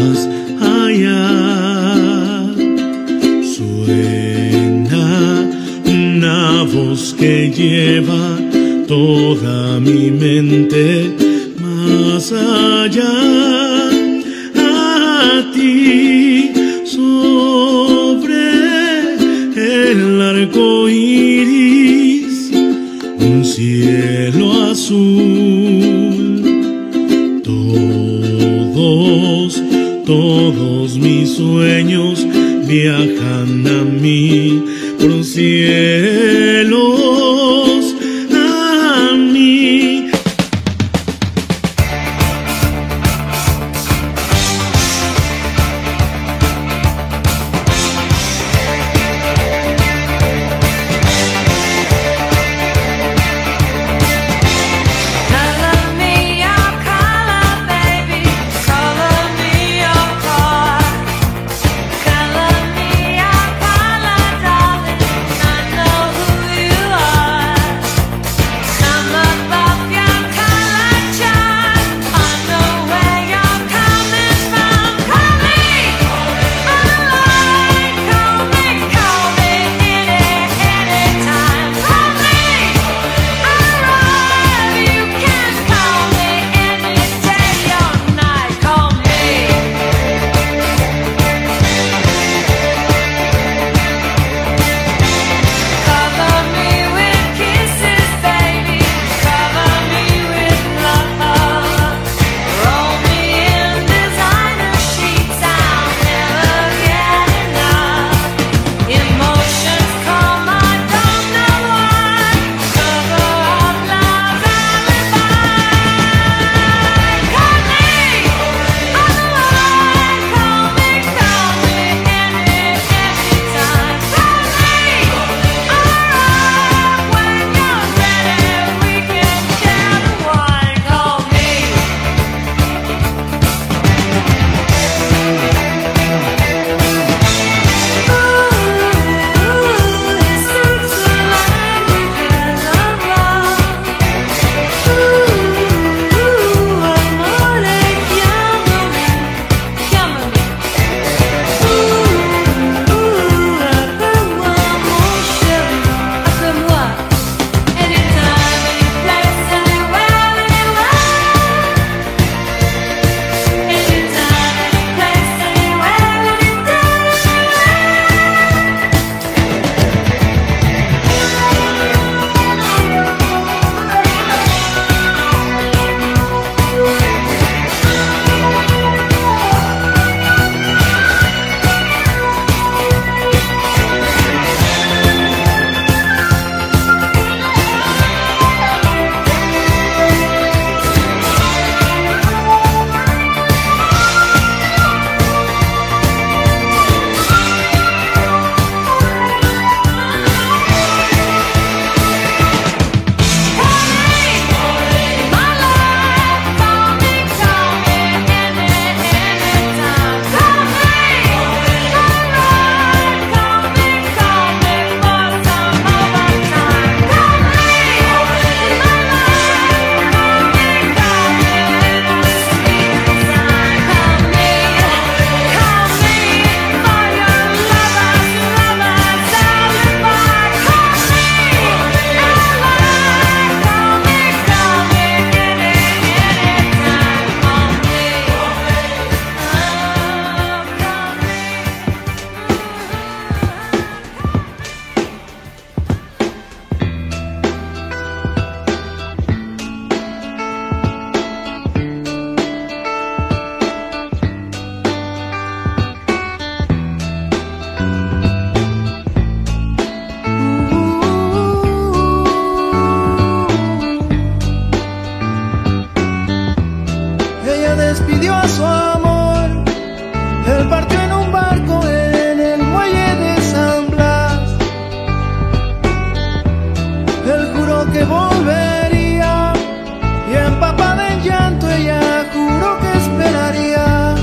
más allá. Suena una voz que lleva toda mi mente más allá. A ti sobre el arco iris, un cielo azul. Todos mis sueños viajan a mí por cielos, a mí. despidió a su amor. Él partió en un barco en el muelle de San Blas. Él juró que volvería y empapada en llanto ella juró que esperaría.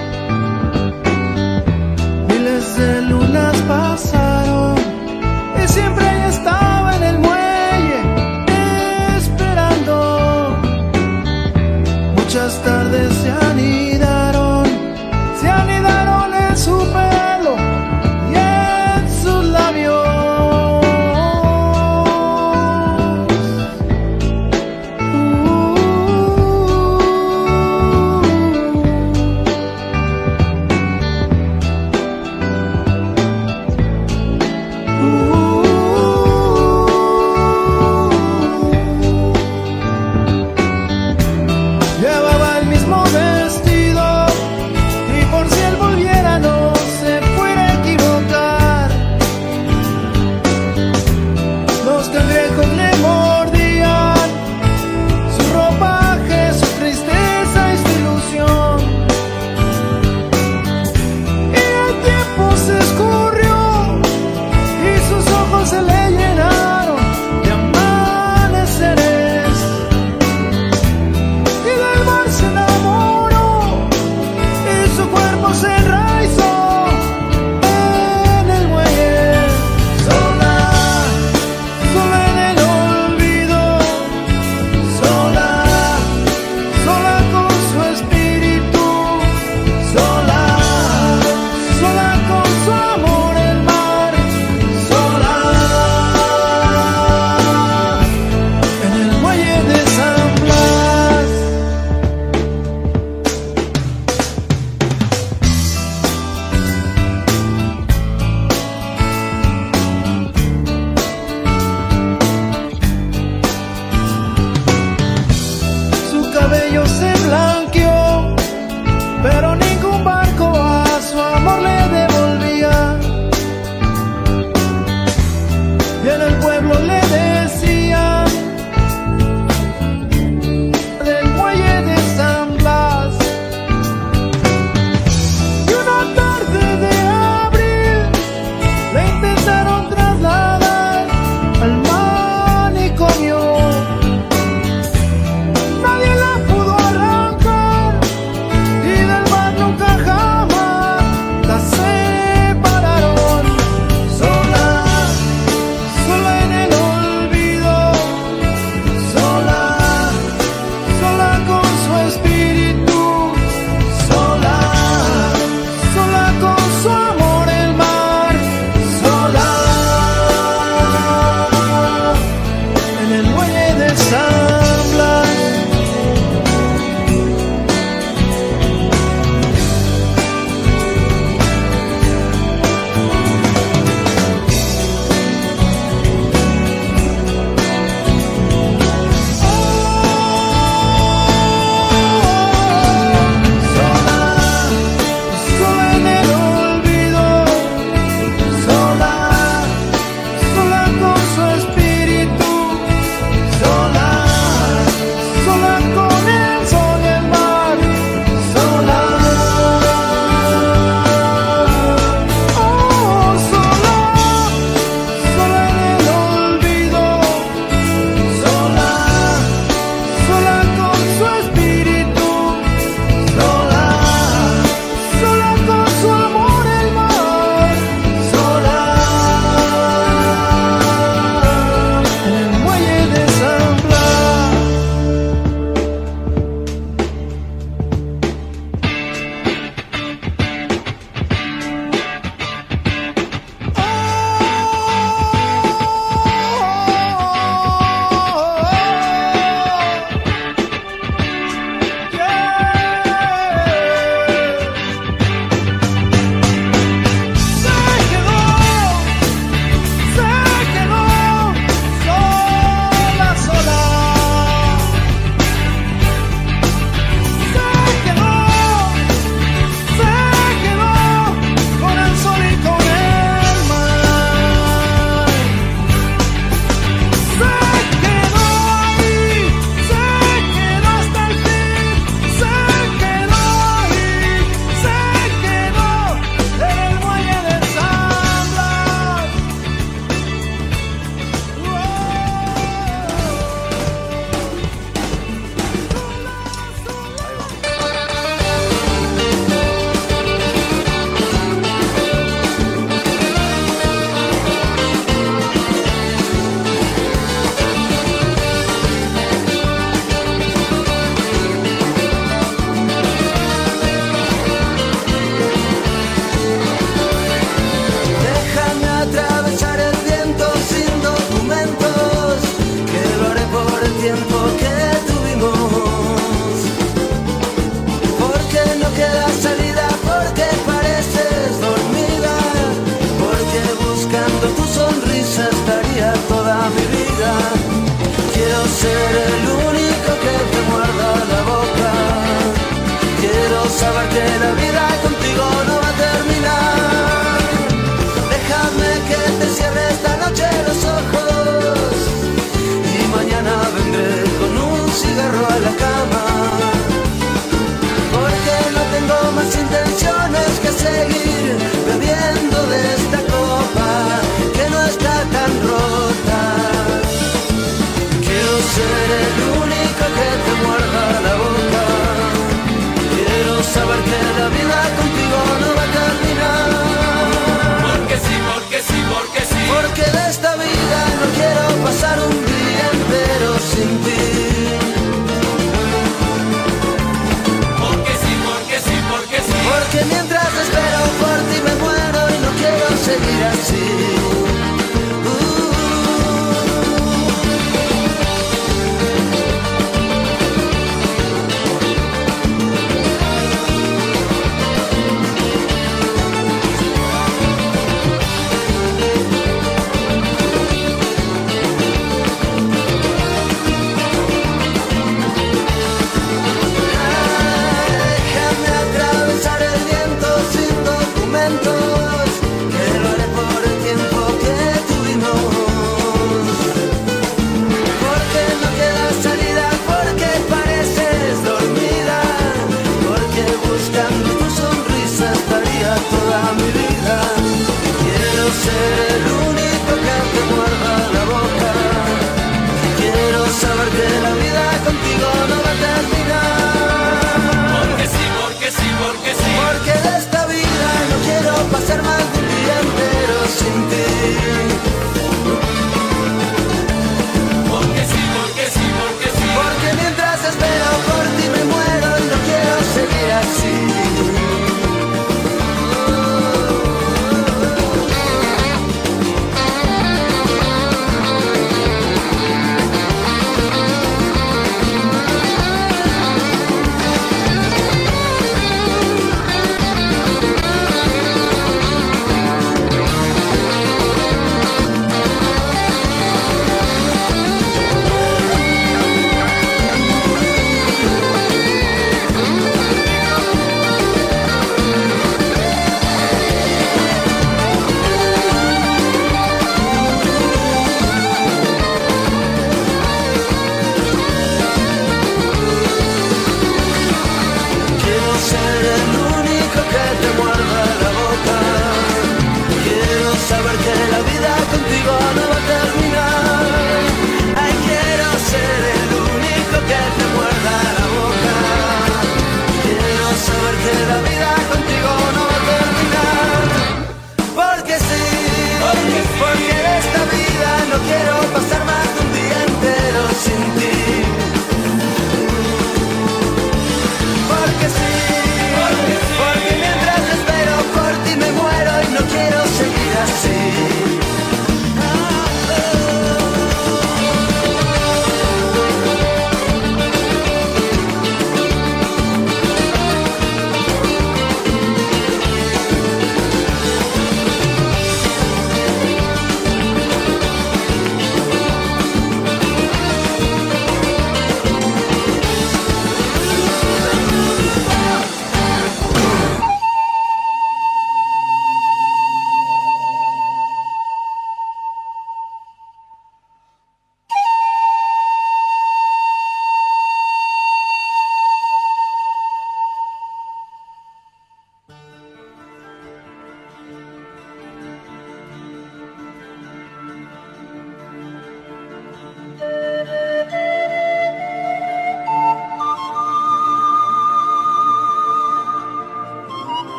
Miles de lunas pasaron y siempre ella estaba en el muelle esperando. Muchas tardes se anidaron queda salida porque pareces dormida, porque buscando tu sonrisa estaría toda mi vida. Quiero ser el único que te muerda la boca. Quiero saber que la vida contigo no va a terminar. Déjame que te cierre esta noche los ojos y mañana vendré con un cigarro a la cama, porque no tengo más intenciones que seguir bebiendo de esta copa que no está tan rota. Quiero ser el único que te muerda la boca. Quiero saber que la vida contigo no va a terminar. Porque sí, porque sí, porque sí. Porque de esta vida no quiero pasar un día entero sin ti. Porque sí, porque sí, porque sí. Porque mientras espero por ti me muero y no quiero seguir así. Déjame atravesar el viento sin documentos, que lo haré por el tiempo que tuvimos. Porque no queda salida, porque pareces dormida, porque buscando tu sonrisa estaría toda mi vida. Quiero ser el único